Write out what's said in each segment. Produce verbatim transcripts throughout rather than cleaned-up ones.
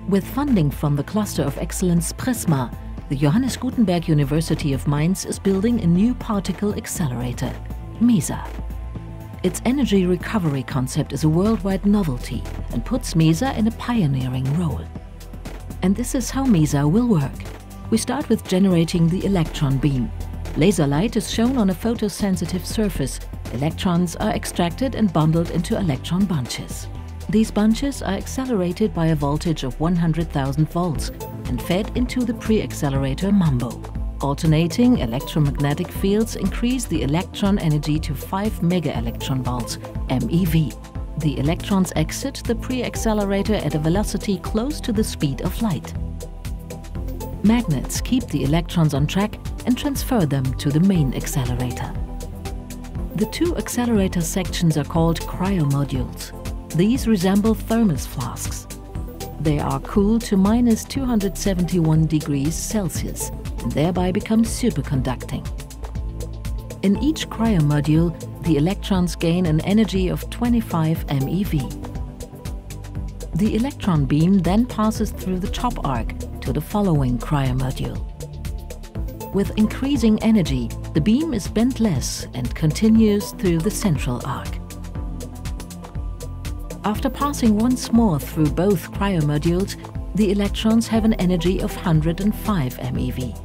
With funding from the Cluster of Excellence PRISMA, the Johannes Gutenberg University of Mainz is building a new particle accelerator, MESA. Its energy recovery concept is a worldwide novelty and puts MESA in a pioneering role. And this is how MESA will work. We start with generating the electron beam. Laser light is shown on a photosensitive surface. Electrons are extracted and bundled into electron bunches. These bunches are accelerated by a voltage of one hundred thousand volts and fed into the pre-accelerator Mambo. Alternating electromagnetic fields increase the electron energy to five mega electron volts, M E V. The electrons exit the pre-accelerator at a velocity close to the speed of light. Magnets keep the electrons on track and transfer them to the main accelerator. The two accelerator sections are called cryomodules. These resemble thermos flasks. They are cooled to minus two hundred seventy-one degrees Celsius and thereby become superconducting. In each cryomodule, the electrons gain an energy of twenty-five M E V. The electron beam then passes through the top arc to the following cryomodule. With increasing energy, the beam is bent less and continues through the central arc. After passing once more through both cryomodules, the electrons have an energy of one hundred five M E V.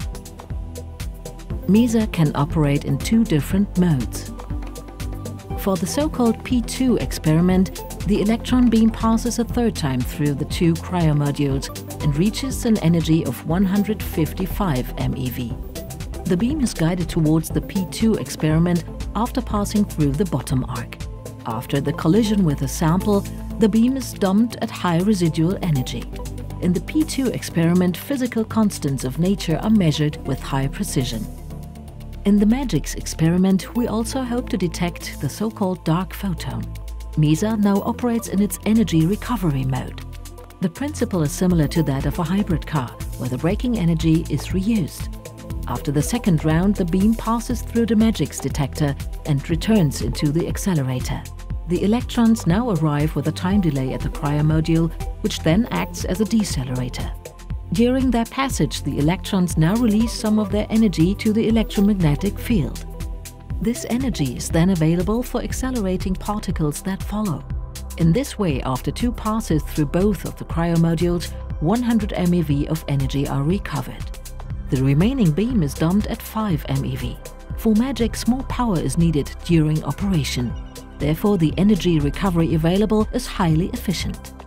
MESA can operate in two different modes. For the so-called P two experiment, the electron beam passes a third time through the two cryomodules and reaches an energy of one hundred fifty-five M E V. The beam is guided towards the P two experiment after passing through the bottom arc. After the collision with a sample, the beam is dumped at high residual energy. In the P two experiment, physical constants of nature are measured with high precision. In the MAGICS experiment, we also hope to detect the so-called dark photon. MESA now operates in its energy recovery mode. The principle is similar to that of a hybrid car, where the braking energy is reused. After the second round, the beam passes through the MAGICS detector and returns into the accelerator. The electrons now arrive with a time delay at the cryomodule, which then acts as a decelerator. During their passage, the electrons now release some of their energy to the electromagnetic field. This energy is then available for accelerating particles that follow. In this way, after two passes through both of the cryomodules, one hundred M E V of energy are recovered. The remaining beam is dumped at five M E V. For MAGICS, more power is needed during operation. Therefore, the energy recovery available is highly efficient.